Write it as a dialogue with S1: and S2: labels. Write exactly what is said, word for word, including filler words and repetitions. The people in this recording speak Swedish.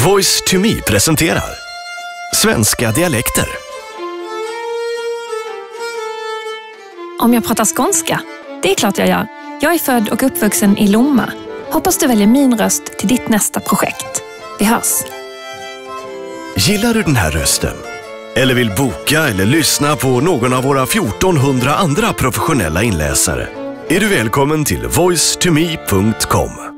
S1: Voice to Me presenterar Svenska Dialekter.
S2: Om jag pratar skånska? Det är klart jag gör. Jag är född och uppvuxen i Lomma. Hoppas du väljer min röst till ditt nästa projekt. Vi hörs!
S1: Gillar du den här rösten? Eller vill boka eller lyssna på någon av våra fjortonhundra andra professionella inläsare? Är du välkommen till voice to me punkt com.